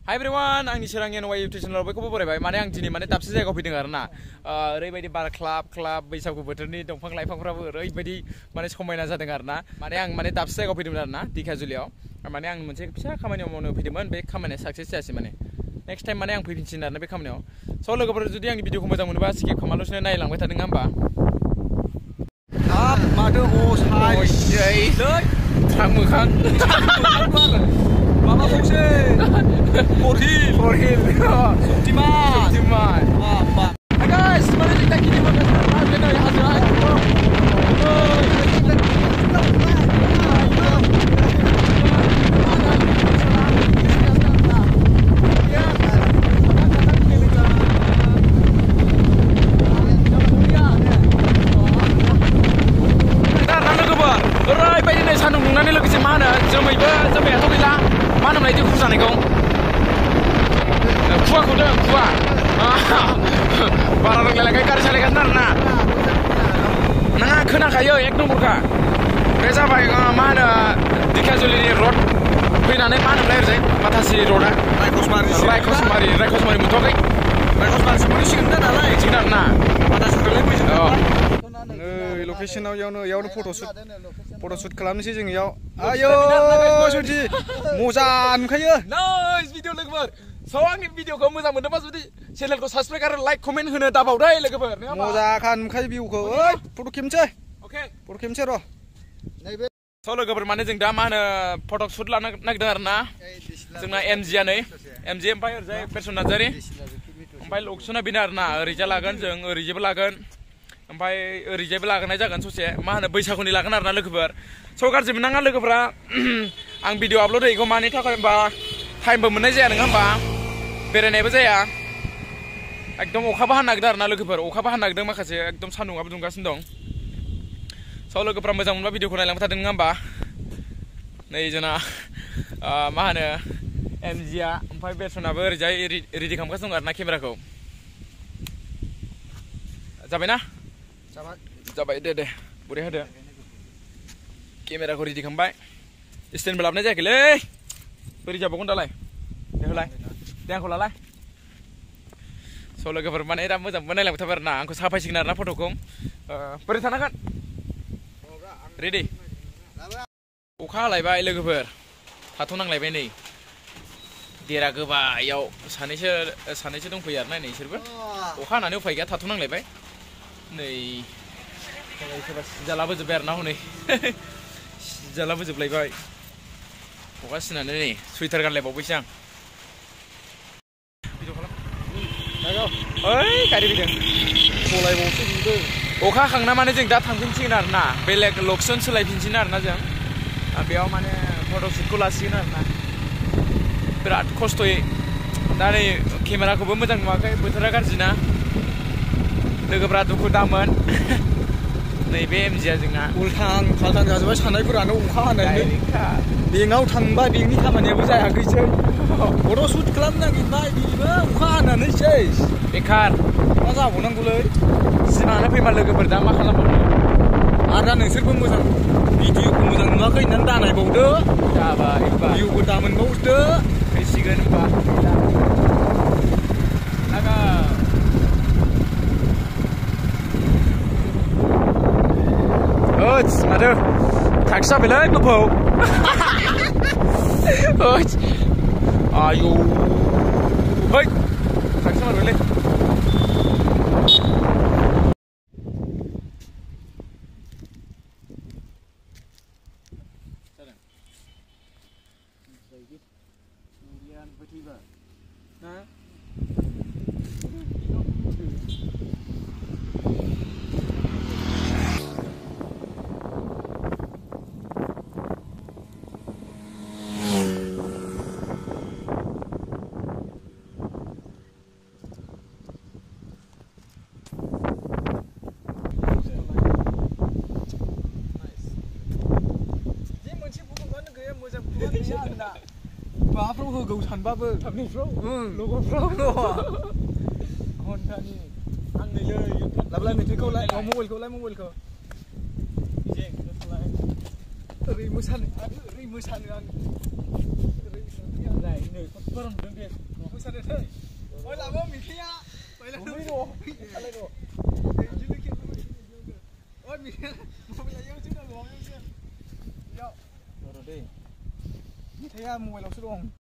Hi everyone, आंनि सोरां NY YouTube चेनेलाव बयखौबो बरायबाय। माने आं दिनै दाबसे जायगायाव फैदों आरोना। ओरैबायदि बार क्लाब बैसागु बोथोरनि दंफां लाइफांफ्राबो ओरैबायदि माने समायना जादों आरोना। माने आं दाबसे जायगायाव फैदोंमोन आरोना, दिघाजुलियाव। माने आं मोनसे फिसा खामानियाव मावनो फैदोंमोन, बे खामानिया साक्सेस जायासै माने। नेक्स्ट टाइम माने आं फैफिनसिगोन आरोना बे खामानियाव। स' लोगोफोर जुदि आंनि भिडिअखौ मोजां मोनोबा स्किप खालामालासिनो नायलांबाय थादों होमबा। हाब माथो असाय थां मोखां माबाबावसै फरहिल सक्तिमान guys, mana kita kini makan kena hasil सान्दुं दुंनानै लोगोसे मा होनो जोमैयाथ' गैला मा होनोमोनलाय दै गुसु जानायखौ खुवाखौनो खुवा बारा रोंलायलांखाय गारि सालायगासिनो आरोना नोंहा खोनाखायो एक नम्बरखा बे जाबाय मा होनो दिघाजुलिनि रड फैनानै मा होनोमोनलाय ओरैजाय माथासि रडआ रायखसमारि मोनथ'वाखै रायखसमारिसिम मोनहैसिगोन नालाय थिग आरोना माथासिनिफ्राय फैजोबगोन लकेसनाव यावनो फट'शुट खालामनोसै जों याव आयौ जुदि मजा नुखायो नाइस भिडिअ लोगोफोर स' आंनि भिडिअखौ मोजां मोनदोंबा जुदि चेनेलखौ साबसक्राइब आरो लाइक कमेन्ट होनो दाबावदै लोगोफोर मजाखा नुखायो भिउखौ ओइ फट' खेबनोसै फट' खेबनोसै र' स' लोगोफोर माने जों दा मा होनो फट'शुट लानो नागिरदों आरोना जोंना एमजिया नै एमजि ओमफ्राय ओरैजाय पेरसन नार्जारि ओमफ्राय लक्सना बेनो आरोना ओरैजाय लागोन जों ओरैजायबो लागोन ओमफ्राय ओरैजायबो लागोनाय जागोन ससे मा होनो बैसागुनि लागोन आरोना लोगोफोर स' गाज्रि मोननाङा लोगोफोरा आं भिडिअ आपल'ड होयैखौ मानि थाखाय होनबा टाइमबो मोननाय जाया नङा होमबा बेरायनायबो जाया एकदम अखाबो हानो नागिरदों आरोना लोगोफोर अखाबो हानो नागिरदों माखासे एकदम सान्दुंआबो दुंगासिनो दं स' लोगोफोरा मोजां मोनबा भिडिअखौ नायलांबाय थादों नङा होमबा नै जोंना मा होनो एमजिया ओमफ्राय बेरसनाबो ओरैजाय रेडि खालामगासिनो दं आरोना केमेराखौ जाबायना जाबाय दे बुरै होदो केमेराखौ रेडि खालामबाय स्टेन्डबो लाबोनाय जायाखैलै बोरै जाबावगोन दालाय दे होलाय दे आंखौ लालाय स' लोगोफोर माने दा मोजां नायलांबाय थाबाय आरोना आंखौ साफायसिगोन आरोना फट'खौ बोरै थानांगोन रेडि अखा हालायबाय लोगोफोर थाथ'नांलायबाय नै देरा गोबायाव सानैसो दंफैयो आरोना नै इसोरबो अखा हानानै उफाय गैया थाथ'नांलायबाय नै सोरबा सिजालाबोजोब्बाय आरोना हनै सिजालाबोजोबलायबाय अखा सिनानै नै सुइटार गानलायबावबायसो आं ओइ गारि फैदों सलायबावसो नुदों अखा हाखांना माने जों दा थांफिनसिगोन आरोना बेलेग लकेसन सोलायफिनसिगोन आरोना जों बेयाव माने फट'शुटखौ लासिगोन आरोना बिराद खस्थ'यै दा नै केमेराखौबो मोजां नुवाखै बोथोरा गाज्रिना लोगोफ्रा दुखु दामोन नैबे एमजिया जोंना उल्थां फाल्थां जाजोब्बाय सानायफोरानो अखा हानायनि बेंकआव थांबा बेंकनि खामानियाबो जायाखैसै फट'शुट खालामनो नागिरबाय बेबो अखा हानानै सेस बेखार मा जाबावनांगौलै जिमानो फैबा लोगोफोर दा मा खालामबावनो आरो दा नोंसोरबो मोजां भिडिअखौ मोजां नुवाखै होननानै दानायबावदो जाबाय भिउबो दा मोनबावदो फैसिगोन होनबा माथो थाक्स जाबायलै गोफौ आयौ है थाक्स जाबायलै माबाफ्राव होगौ सानबाबो थाबनैफ्राव लगफ्राव हन्टानि आंनोलै लाबोलाय मेट्रिकखौ लाय मबाइलखौ ओरै मोसानो आं ओरै नै खथ' नुदों दे सानदों दै ओइ लाबो मिथिया पहिला मै दो खालाय दो जिलि खेल ओइ मिथिया मबाइलाव जोंना ल'आव जों याव र' दै मिथाया मबाइलावसो दं